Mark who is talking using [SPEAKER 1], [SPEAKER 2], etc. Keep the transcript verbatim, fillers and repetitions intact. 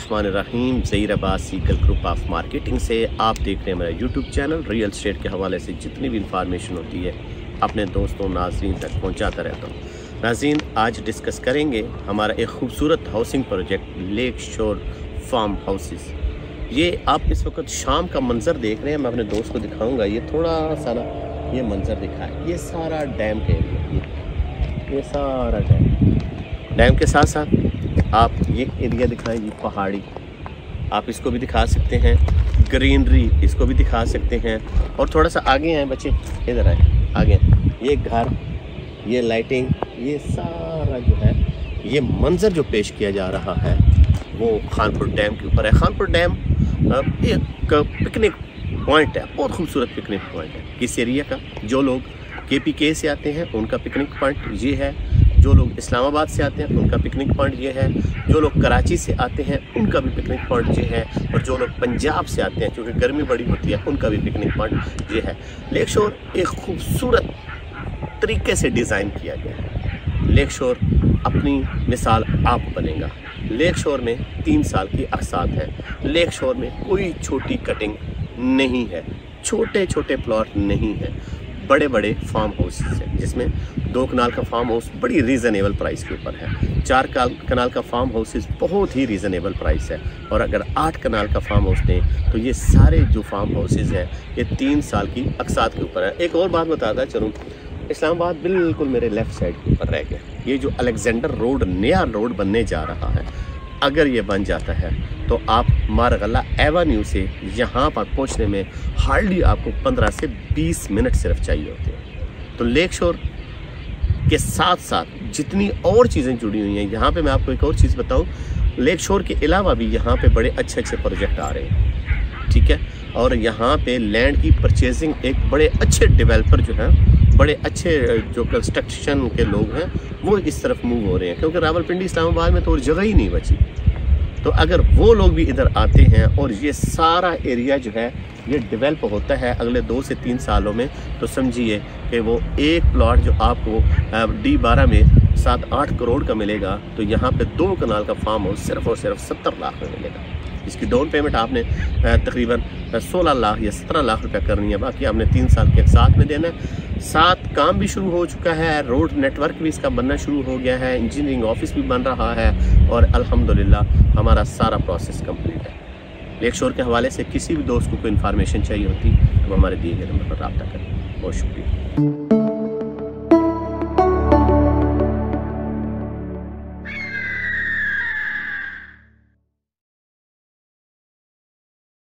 [SPEAKER 1] बिस्मिल्लाहिर्रहमानिर्रहीम। ज़हीर अब्बास सीकल group of marketing से आप देख रहे हैं मेरा यूट्यूब चैनल। रियल एस्टेट के हवाले से जितनी भी इंफॉर्मेशन होती है अपने दोस्तों नाज़रीन तक पहुंचाता रहता हूं। नाज़रीन, आज डिस्कस करेंगे हमारा एक खूबसूरत housing project lake shore farm houses. ये आप इस वक्त शाम का मंजर देख रहे हैं, मैं अपने दोस्त को दिखाऊंगा। ये थोड़ा सा ना ये मंजर दिखाए, ये सारा डैम के एरिया, ये ये सारा डैम डैम के साथ साथ आप ये एरिया दिखाएं, ये पहाड़ी आप इसको भी दिखा सकते हैं, ग्रीनरी इसको भी दिखा सकते हैं। और थोड़ा सा आगे आए बच्चे, इधर आए आगे, ये घर, ये लाइटिंग, ये सारा जो है ये मंजर जो पेश किया जा रहा है वो खानपुर डैम के ऊपर है। खानपुर डैम एक पिकनिक पॉइंट है, बहुत खूबसूरत पिकनिक पॉइंट है इस एरिया का। जो लोग के पी के से आते हैं उनका पिकनिक पॉइंट ये है, जो लोग इस्लामाबाद से आते हैं उनका पिकनिक पॉइंट ये है, जो लोग कराची से आते हैं उनका भी पिकनिक पॉइंट ये है, और जो लोग पंजाब से आते हैं क्योंकि गर्मी बड़ी होती है उनका भी पिकनिक पॉइंट ये है। लेक शोर एक खूबसूरत तरीके से डिज़ाइन किया गया है। लेक शोर अपनी मिसाल आप बनेगा। लेक शोर में तीन साल की अकसात है। लेक शोर में कोई छोटी कटिंग नहीं है, छोटे छोटे प्लॉट नहीं है, बड़े बड़े फार्म हाउस हैं जिसमें दो कनाल का फार्म हाउस बड़ी रीज़नेबल प्राइस के ऊपर है, चार कनाल का फार्म हाउस बहुत ही रीज़नेबल प्राइस है, और अगर आठ कनाल का फार्म हाउस दें तो ये सारे जो फार्म हाउसेज हैं ये तीन साल की अकसात के ऊपर है। एक और बात बताता चलूँ, इस्लामाबाद बिल्कुल मेरे लेफ़्ट साइड के ऊपर रह गया। ये जो अलेक्जेंडर रोड नया रोड बनने जा रहा है, अगर ये बन जाता है तो आप मारगला एवेन्यू से यहाँ पर पहुँचने में हार्डली आपको पंद्रह से बीस मिनट सिर्फ चाहिए होते हैं। तो लेक शोर के साथ साथ जितनी और चीज़ें जुड़ी हुई हैं, यहाँ पे मैं आपको एक और चीज़ बताऊँ, लेक शोर के अलावा भी यहाँ पे बड़े अच्छे अच्छे प्रोजेक्ट आ रहे हैं, ठीक है। और यहाँ पे लैंड की परचेजिंग एक बड़े अच्छे डेवलपर जो हैं, बड़े अच्छे जो कंस्ट्रक्शन के लोग हैं वो इस तरफ मूव हो रहे हैं, क्योंकि रावलपिंडी इस्लामाबाद में तो और जगह ही नहीं बची। तो अगर वो लोग भी इधर आते हैं और ये सारा एरिया जो है ये डेवलप होता है अगले दो से तीन सालों में, तो समझिए कि वो एक प्लॉट जो आपको डी बारह में सात आठ करोड़ का मिलेगा, तो यहाँ पे दो कनाल का फार्म हाउस सिर्फ और सिर्फ सत्तर लाख में मिलेगा। इसकी डाउन पेमेंट आपने तकरीबन सोलह लाख या सत्रह लाख रुपया करनी है, बाकी आपने तीन साल के साथ में देना है। साथ काम भी शुरू हो चुका है, रोड नेटवर्क भी इसका बनना शुरू हो गया है, इंजीनियरिंग ऑफिस भी बन रहा है, और अल्हम्दुलिल्लाह हमारा सारा प्रोसेस कंप्लीट है। लेक शोर के हवाले से किसी भी दोस्त को कोई इन्फॉर्मेशन चाहिए होती तो हमारे दिए गए नंबर पर रब्ता करें। बहुत शुक्रिया।